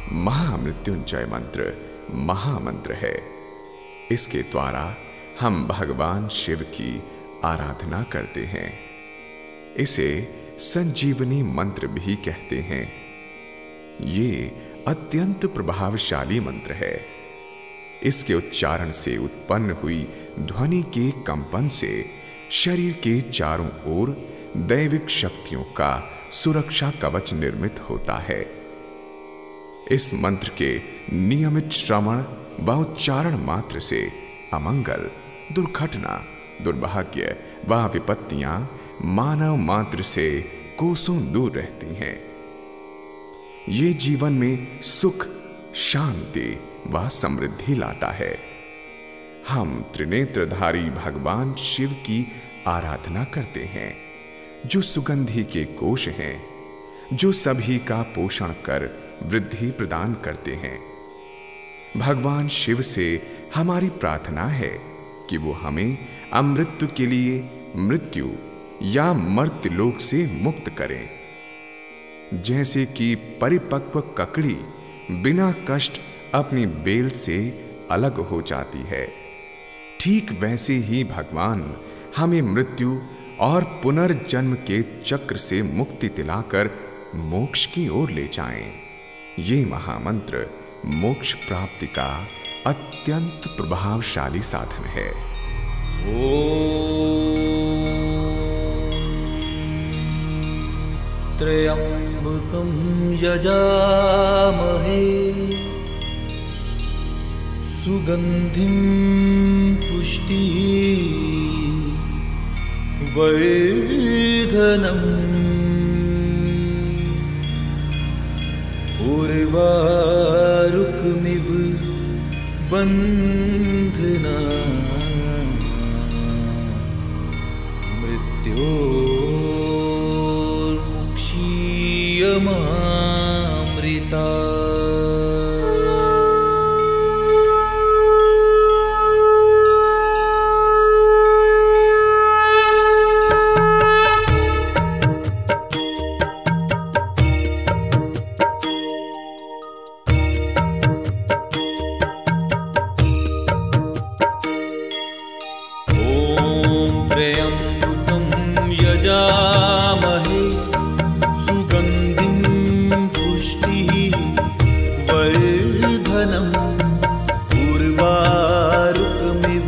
महामृत्युंजय मंत्र महामंत्र है। इसके द्वारा हम भगवान शिव की आराधना करते हैं। इसे संजीवनी मंत्र भी कहते हैं। ये अत्यंत प्रभावशाली मंत्र है। इसके उच्चारण से उत्पन्न हुई ध्वनि के कंपन से शरीर के चारों ओर दैविक शक्तियों का सुरक्षा कवच निर्मित होता है। इस मंत्र के नियमित श्रवण व उच्चारण मात्र से अमंगल, दुर्घटना, दुर्भाग्य व विपत्तियां मानव मात्र से कोसों दूर रहती हैं। ये जीवन में सुख, शांति व समृद्धि लाता है। हम त्रिनेत्रधारी भगवान शिव की आराधना करते हैं, जो सुगंधि के कोश हैं, जो सभी का पोषण कर वृद्धि प्रदान करते हैं। भगवान शिव से हमारी प्रार्थना है कि वो हमें अमृत्यु के लिए मृत्यु या मर्त्यलोक से मुक्त करें। जैसे कि परिपक्व ककड़ी बिना कष्ट अपनी बेल से अलग हो जाती है, ठीक वैसे ही भगवान हमें मृत्यु और पुनर्जन्म के चक्र से मुक्ति दिलाकर मोक्ष की ओर ले जाएं। ये महामंत्र मोक्ष प्राप्ति का अत्यंत प्रभावशाली साधन है। त्र्यंबकं यजामहे सुगंधिं पुष्टिवर्धनम् उर्वारुकमिव बन्धना मृत्योर्मुक्षीयमामृता। यजामहे सुगंधिं पुष्टिवर्धनम् उर्वारुकमिव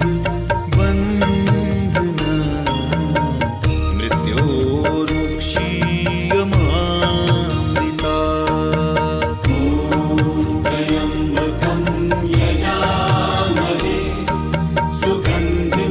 बन्धना मृत्योर्मुक्षीयमामृता। त्र्यंबकं यजामहे सुगंधिं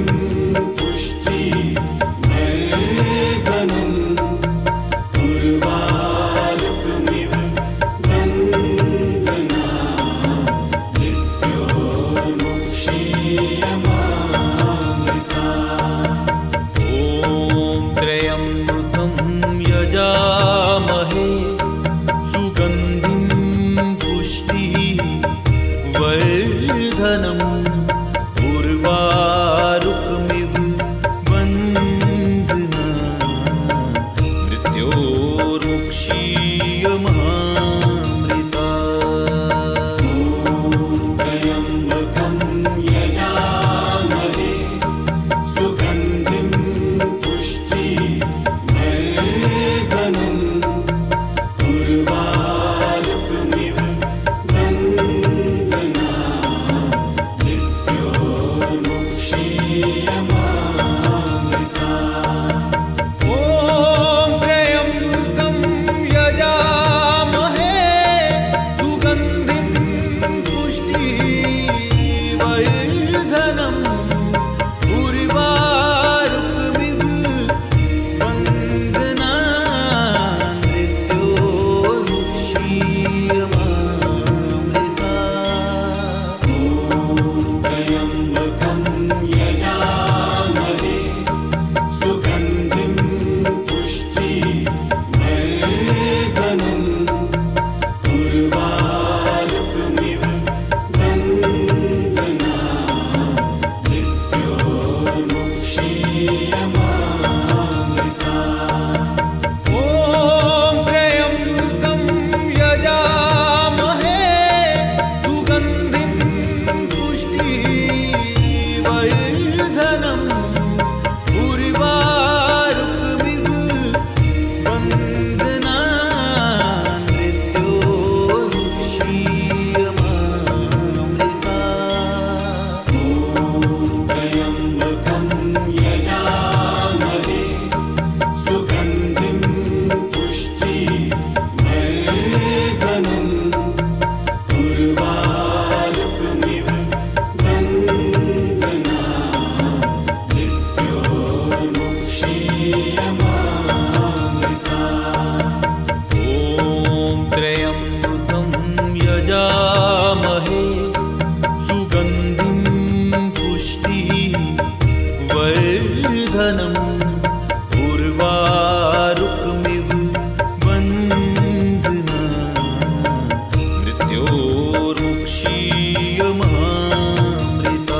मृत्योर्मुक्षीयमामृता।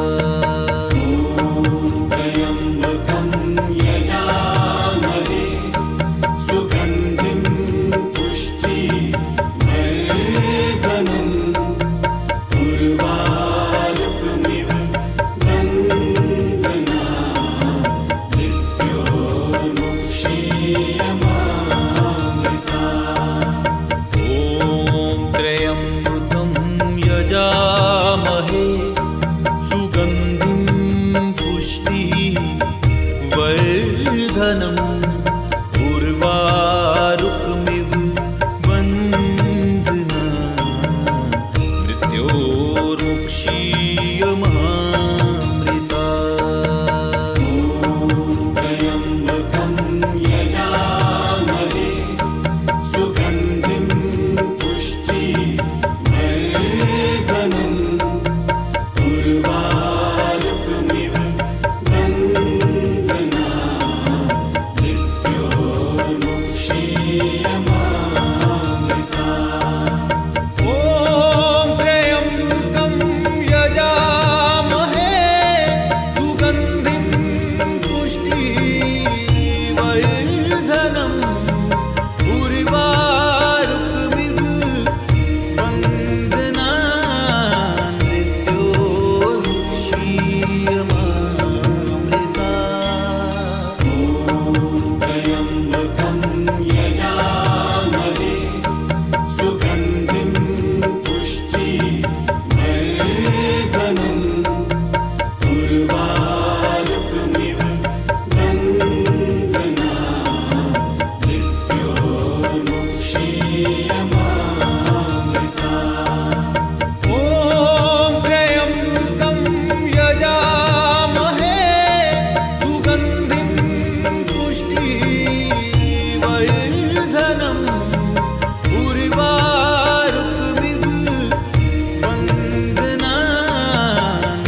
त्र्यम्बकं यजामहे सुगन्धिं पुष्टिवर्धनम् उर्वारुकमिव बन्धनात् मृत्योर्मुक्षीयमामृता। ॐ त्र्यम्बकं यजामहे सुगन्धिं पुष्टिवर्धनम् उर्वारुकमिव बन्धनात् मृत्योर्मुक्षीयमामृता। त्र्यम्बकं यजामहे सुगन्धिं पुष्टिवर्धनम् उर्वारुकमिव बन्धनात् मृत्योर्मुक्षीयमामृता। ॐ त्र्यम्बकं यजामहे सुगन्धिं पुष्टिवर्धनम् उर्वारुकमिव बन्धनात् मृत्योर्मुक्षीयमामृता। त्र्यम्बकं यजामहे सुगन्धिं पुष्टिवर्धनम् उर्वारुकमिव बन्धनात् मृत्योर्मुक्षीयमामृता। ॐ त्र्यम्बकं यजामहे सुगन्धिं पुष्टिवर्धनम् उर्वारुकमिव बन्धनात्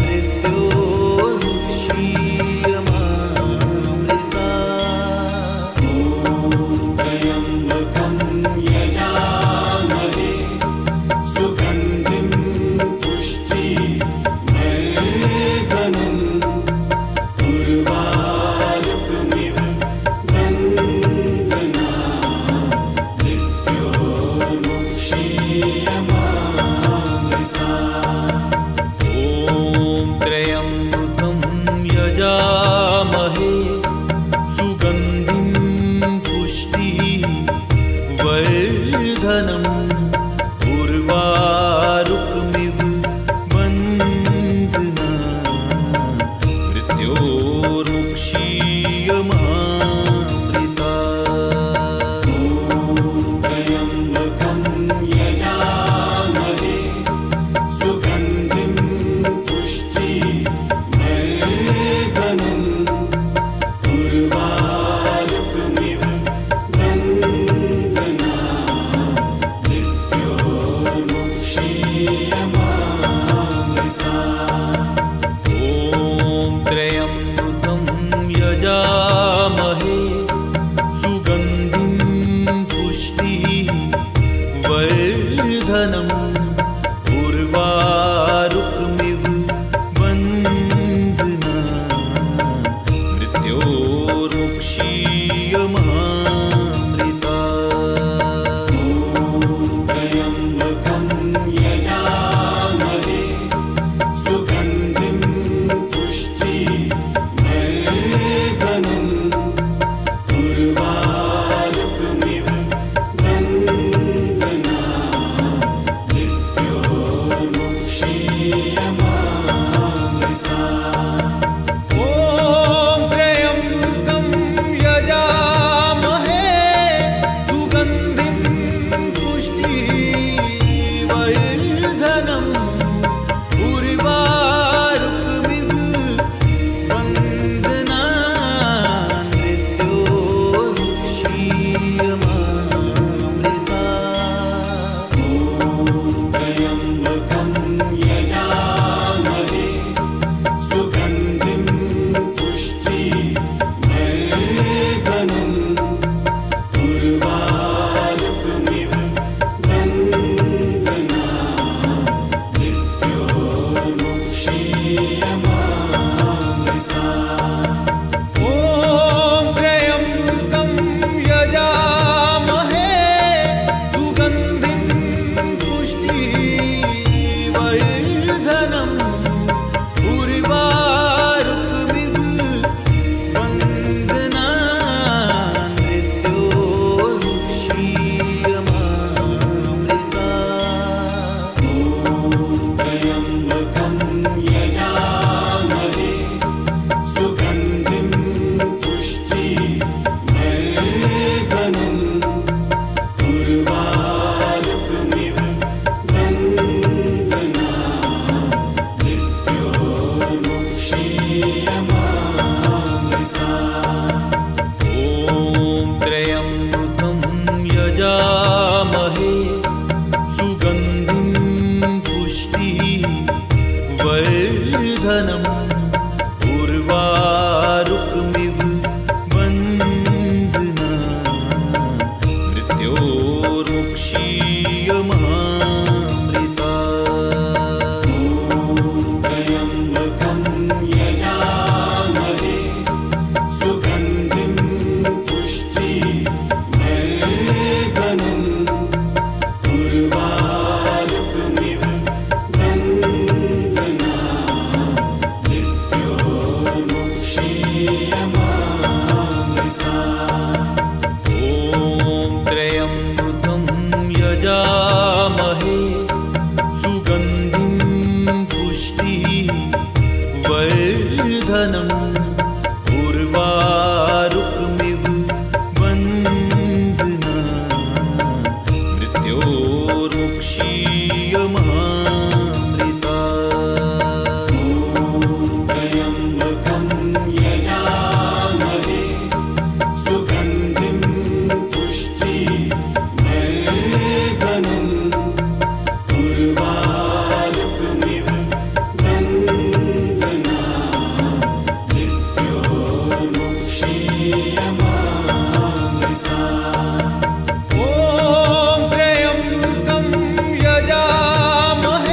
मृत्योर्मुक्षीयमामृता। त्र्यम्बकं यजामहे सुगन्धिं पुष्टिवर्धनम् उर्वारुकमिव बन्धनात् मृत्योर्मुक्षीयमामृता। ॐ त्र्यम्बकं यजामहे सुगन्धिं पुष्टिवर्धनम् उर्वारुकमिव बन्धनात् मृत्योर्मुक्षीयमामृता। त्र्यम्बकं यजामहे सुगन्धिं पुष्टिवर्धनम् उर्वारुकमिव बन्धनात् मृत्योर्मुक्षीयमामृता। ॐ त्र्यम्बकं यजामहे सुगन्धिं पुष्टिवर्धनम् उर्वारुकमिव बन्धनात् मृत्योर्मुक्षीयमामृता। त्र्यम्बकं यजामहे सुगन्धिं पुष्टिवर्धनम् उर्वारुकमिव बन्धनात् मृत्योर्मुक्षीयमामृता। ॐ त्र्यम्बकं यजामहे सुगन्धिं पुष्टिवर्धनम् उर्वारुकमिव बन्धनात् मृत्योर्मुक्षीयमामृता। त्र्यम्बकं यजामहे सुगन्धिं पुष्टिवर्धनम् उर्वारुकमिव बन्धनात् पुष्टियमामृता त्र्यम्बकं यजामहे सुगन्धिं पुष्टिवर्धनम् उर्वारुकमिव बन्धनात् मृत्योर्मुक्षीयमामृता ॐ त्र्यम्बकं यजामहे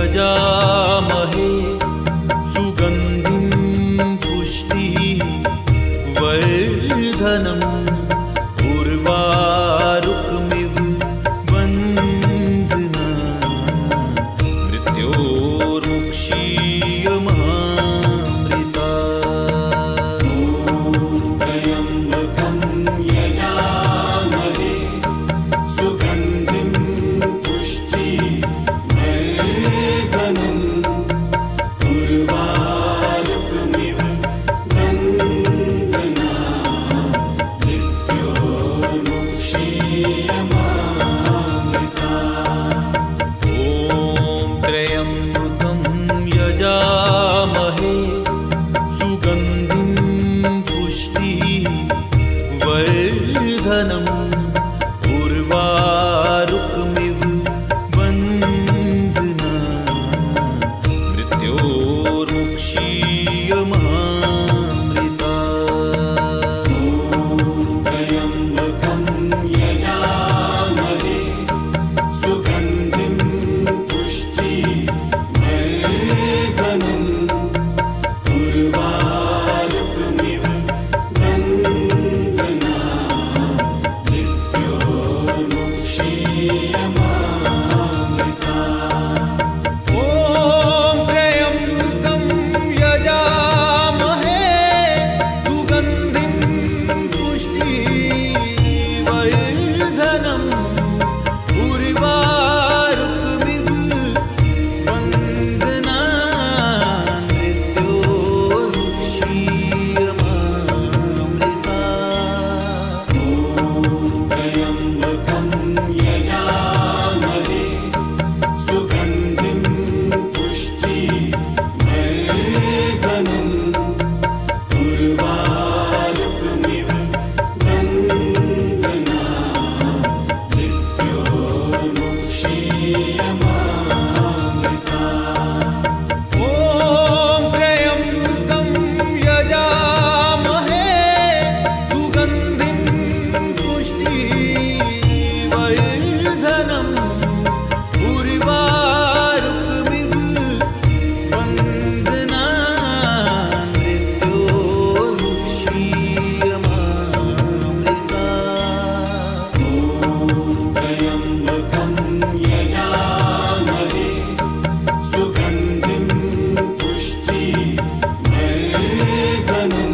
यजामहे सुगन्धिं पुष्टिवर्धनम् उर्वारुकमिव बन्धना मृत्योर्मुक्षीयमामृता। त्र्यम्बकं यजामहे सुगन्धिं पुष्टिवर्धनम् उर्वारुकमिव बन्धना मृत्योर्मुक्षीयमामृता। ॐ त्र्यम्बकं यजामहे सुगन्धिं पुष्टिवर्धनम् उर्वारुकमिव बन्धना मृत्योर्मुक्षीयमामृता। त्र्यम्बकं यजामहे सुगन्धिं पुष्टिवर्धनम् उर्वारुकमिव बन्धना मृत्योर्मुक्षीयमामृता। ॐ त्र्यम्बकं यजामहे सुगन्धिं पुष्टिवर्धनम् उर्वारुकमिव बन्धना मृत्योर्मुक्षीयमामृता। त्र्यम्बकं यजामहे सुगन्धिं पुष्टिवर्धनम् उर्वारुकमिव बन्धना मृत्योर्मुक्षीयमामृता। ॐ त्र्यम्बकं यजामहे सुगन्धिं पुष्टिवर्धनम् उर्वारुकमिव बन्धना मृत्योर्मुक्षीयमामृता। त्र्यम्बकं यजामहे सुगन्धिं पुष्टिवर्धनम्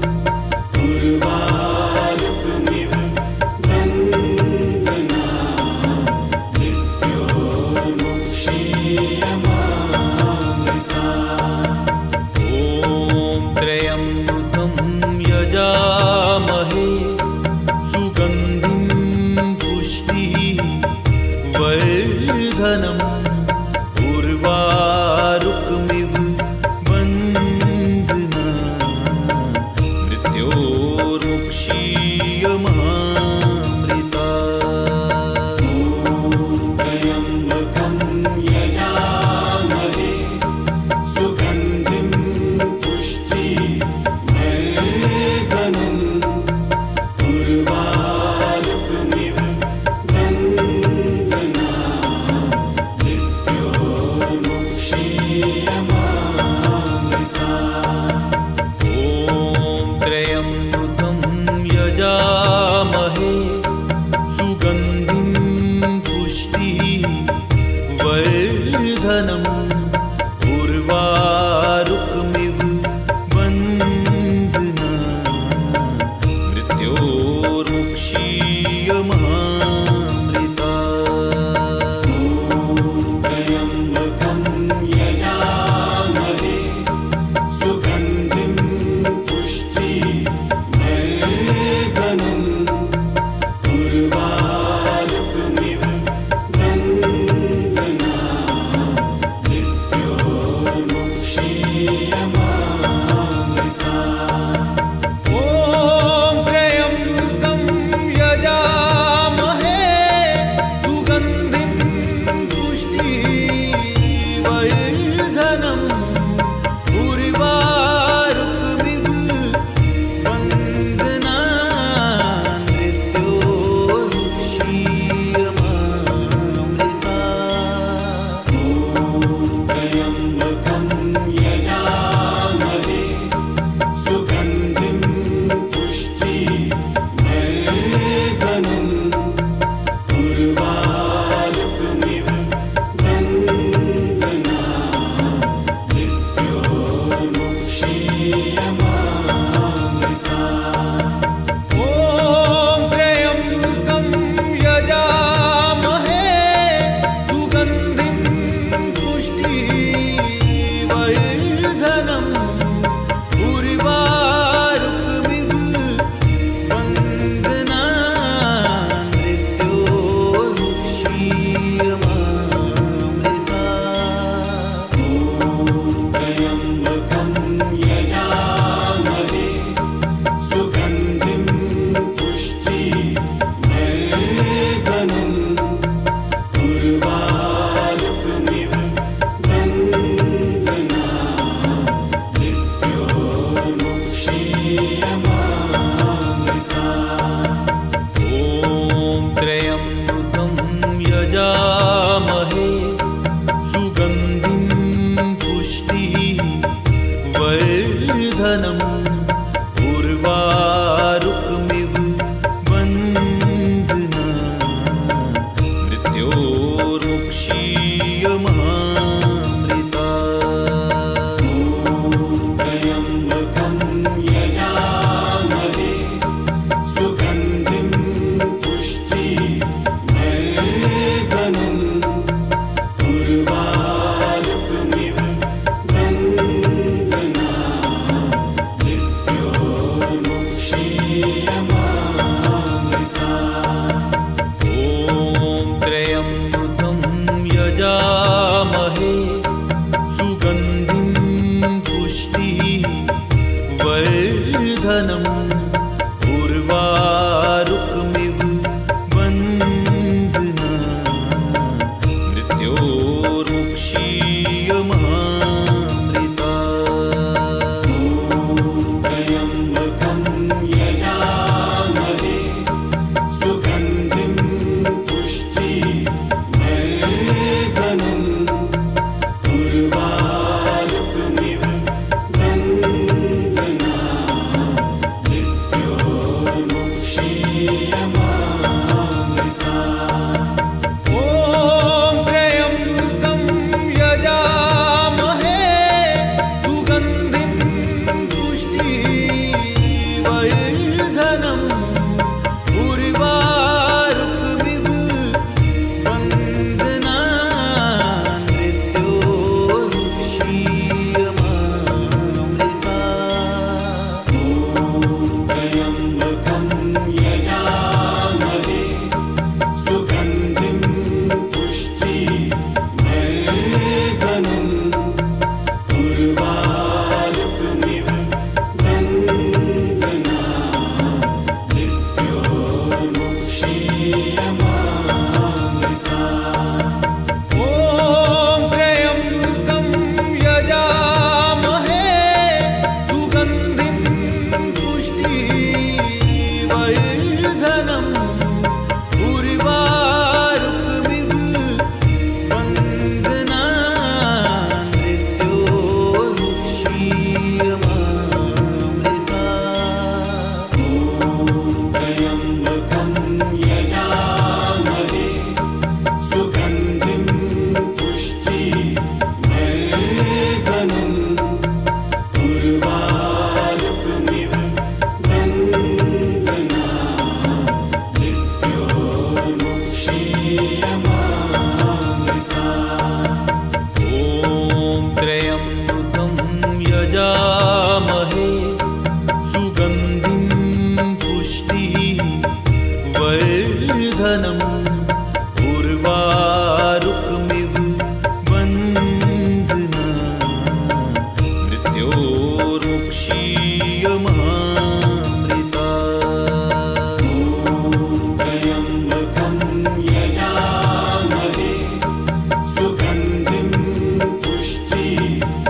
उर्वारुकमिव बन्धना मृत्योर्मुक्षीयमामृता। ॐ त्र्यम्बकं यजामहे सुगन्धिं पुष्टिवर्धनम् उर्वारुकमिव बन्धना मृत्योर्मुक्षीयमामृता। त्र्यम्बकं यजामहे सुगन्धिं पुष्टिवर्धनम् उर्वारुकमिव बन्धना मृत्योर्मुक्षीयमामृता। ॐ त्र्यम्बकं यजामहे सुगन्धिं पुष्टिवर्धनम् उर्वारुकमिव बन्धना मृत्योर्मुक्षीयमामृता। त्र्यम्बकं यजामहे सुगन्धिं पुष्टिवर्धनम् उर्वारुकमिव बन्धना मृत्योर्मुक्षीयमामृता। ॐ त्र्यम्बकं यजामहे सुगन्धिं पुष्टिवर्धनम् उर्वारुकमिव बन्धना मृत्योर्मुक्षीयमामृता। सुगन्धिं पुष्टिवर्धनम् उर्वारुकमिव वन्दना मृत्योर्मुक्षीयमामृता। त्र्यम्बकं यजामहे सुगन्धिं पुष्टिवर्धनम् उर्वारुकमिव वन्दना मृत्योर्मुक्षीयमामृता। ॐ त्र्यम्बकं यजामहे सुगन्धिं पुष्टिवर्धनम् उर्वारुकमिव वन्दना मृत्योर्मुक्षीयमामृता। त्र्यम्बकं यजामहे सुगन्धिं पुष्टिवर्धनम् उर्वारुकमिव वन्दना मृत्योर्मुक्षीयमामृता। ॐ त्र्यम्बकं यजामहे सुगन्धिं पुष्टिवर्धनम् उर्वारुकमिव वन्दना मृत्योर्मुक्षीयमामृता। त्र्यम्बकं यजामहे सुगन्धिं पुष्टिवर्धनम् उर्वारुकमिव वन्दना मृत्योर्मुक्षीयमामृता। ॐ त्र्यम्बकं यजामहे सुगन्धिं पुष्टिवर्धनम् उर्वारुकमिव वन्दना मृत्योर्मुक्षीयमामृता। त्र्यम्बकं यजामहे सुगन्धिं पुष्टिवर्धनम्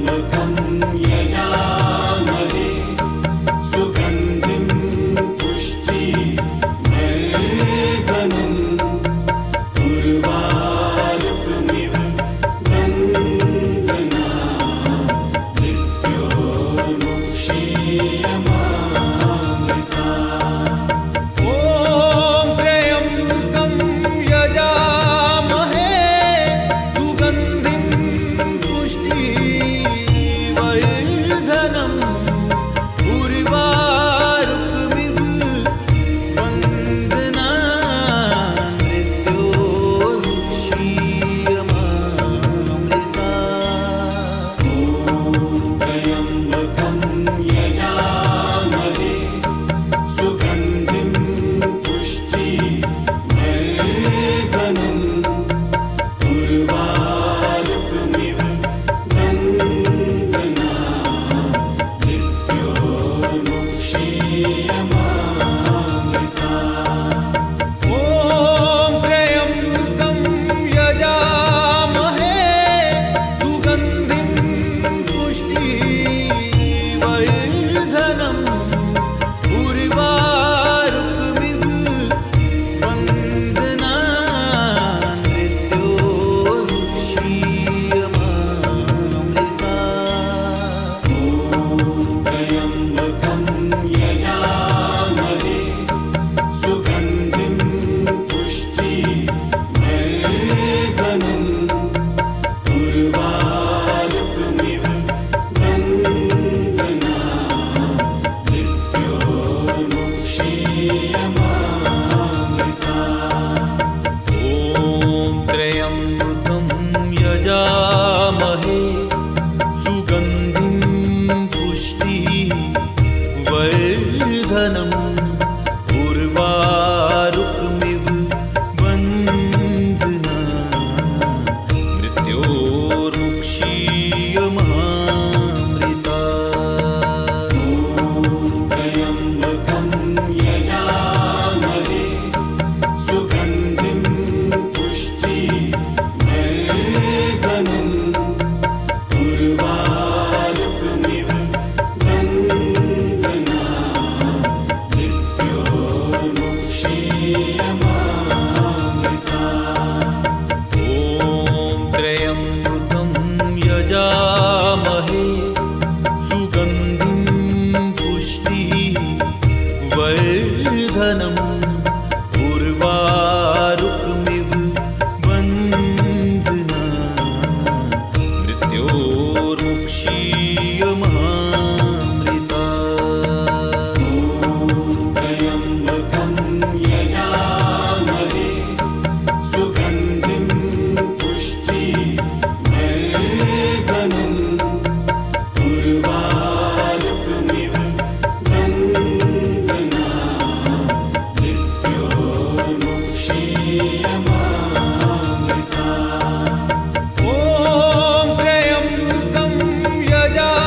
त्र्यम्बकं यजामहे सुगन्धिं पुष्टिवर्धनम् उर्वारुकमिव बन्धनान् मृत्योर्मुक्षीयमामृतात्। ॐ त्र्यम्बकं यजामहे सुगन्धिं पुष्टिवर्धनम् उर्वारुकमिव बन्धनान् मृत्योर्मुक्षीयमामृतात्। त्र्यम्बकं यजामहे सुगन्धिं पुष्टिवर्धनम् उर्वारुकमिव बन्धनान् मृत्योर्मुक्षीयमामृतात्। ॐ त्र्यम्बकं यजामहे सुगन्धिं पुष्टिवर्धनम् उर्वारुकमिव बन्धनान् मृत्योर्मुक्षीयमामृतात्। त्र्यम्बकं यजामहे सुगन्धिं पुष्टिवर्धनम् उर्वारुकमिव बन्धनान् मृत्योर्मुक्षीयमामृतात्। ॐ त्र्यम्बकं यजामहे सुगन्धिं पुष्टिवर्धनम् उर्वारुकमिव बन्धनान् मृत्योर्मुक्षीयमामृतात्। त्र्यम्बकं यजामहे सुगन्धिं पुष्टिवर्धनम् उर्वारुकमिव बन्धनान् मृत्योर्मुक्षीयमामृतात्। ॐ त्र्यम्बकं यजामहे सुगन्धिं पुष्टिवर्धनम् उर्वारुकमिव बन्धनान् मृत्योर्मुक्षीयमामृतात्। त्र्यम्बकं यजामहे सुगन्धिं पुष्टिवर्धनम् उर्वारुकमिव बन्धनान् मृत्योर्मुक्षीयमामृतात्। ॐ त्र्यम्बकं यजामहे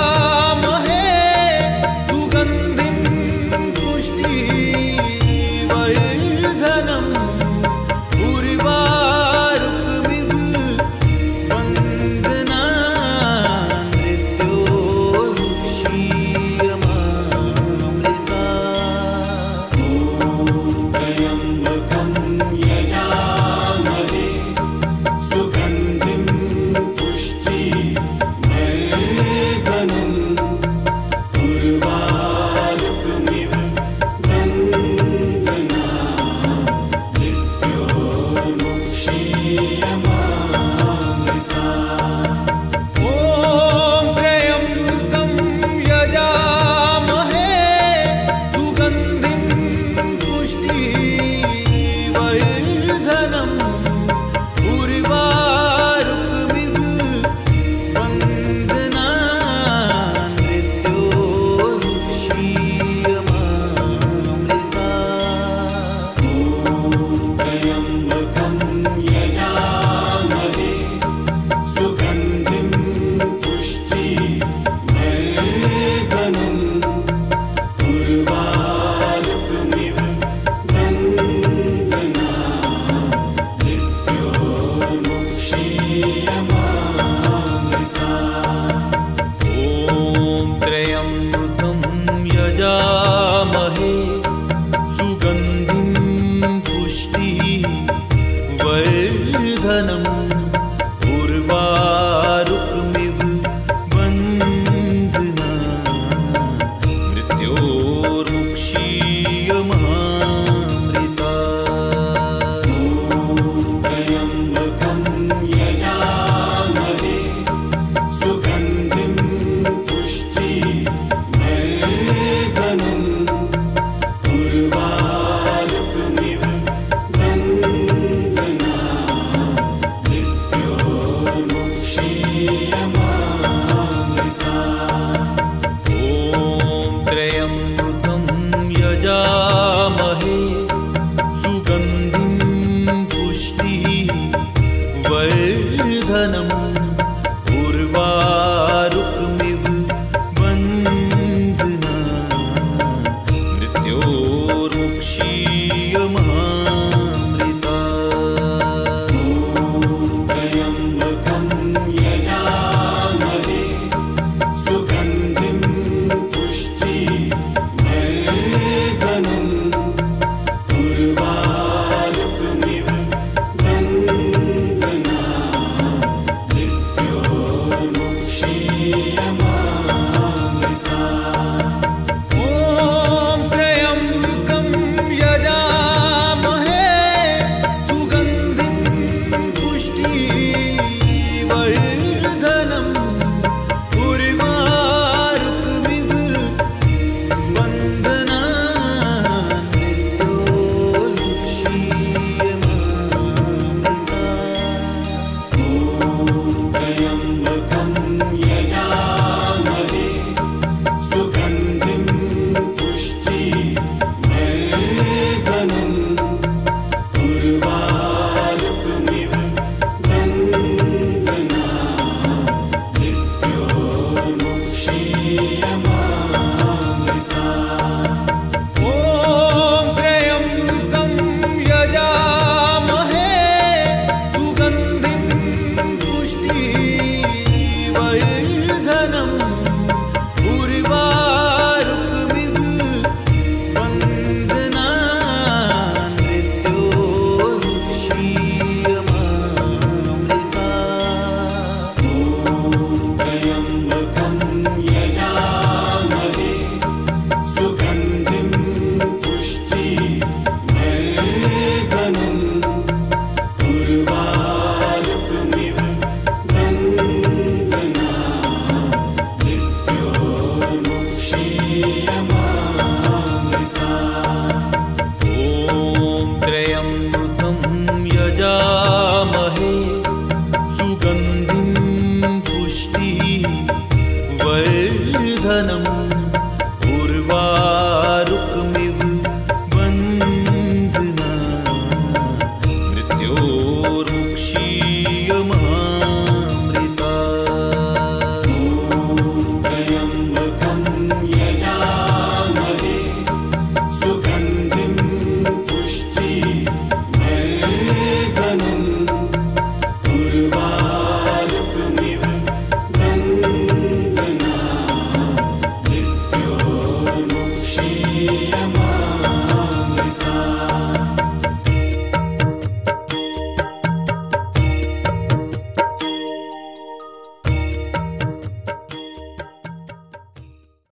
वर्धनम्